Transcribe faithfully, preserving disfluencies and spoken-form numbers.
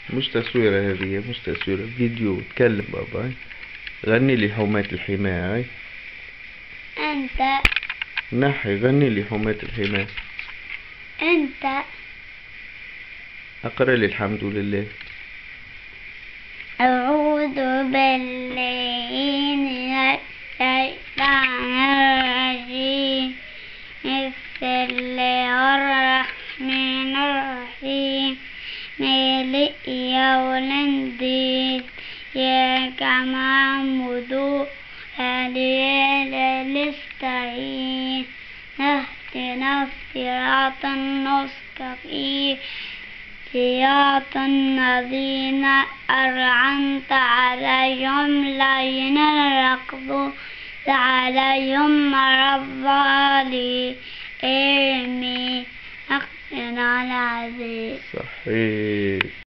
مش تصويرة هذه، مش تصويرة، فيديو. تكلم بابا هاي. غني لي حماة الحماة هاي. أنت. نحي غني لي حماة الحماة. أنت. أقرأ لي الحمد لله. أعوذ بالله من الشيطان الرجيم. بسم الله الرحمن الرحيم. مالك يوم الدين. إياك نعبد وإياك نستعين. اهدنا الصراط المستقيم. صراط الذين أنعمت عليهم غير المغضوب عليهم ولا الضالين. آمين. أقنا العزيز. صحيح.